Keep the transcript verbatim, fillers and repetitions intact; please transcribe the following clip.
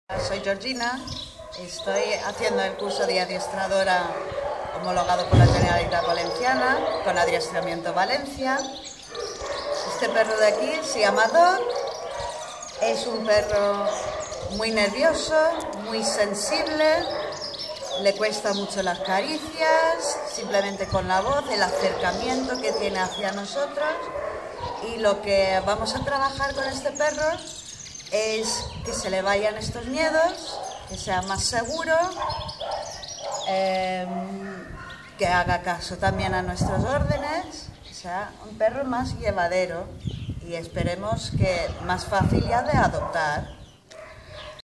Soy Georgina, estoy haciendo el curso de adiestradora homologado por la Generalitat Valenciana con Adiestramiento Valencia. Este perro de aquí se llama Doc, es un perro muy nervioso, muy sensible, le cuesta mucho las caricias, simplemente con la voz, el acercamiento que tiene hacia nosotros. Y lo que vamos a trabajar con este perro es que se le vayan estos miedos, que sea más seguro, eh, que haga caso también a nuestros órdenes, que sea un perro más llevadero y esperemos que más fácil ya de adoptar.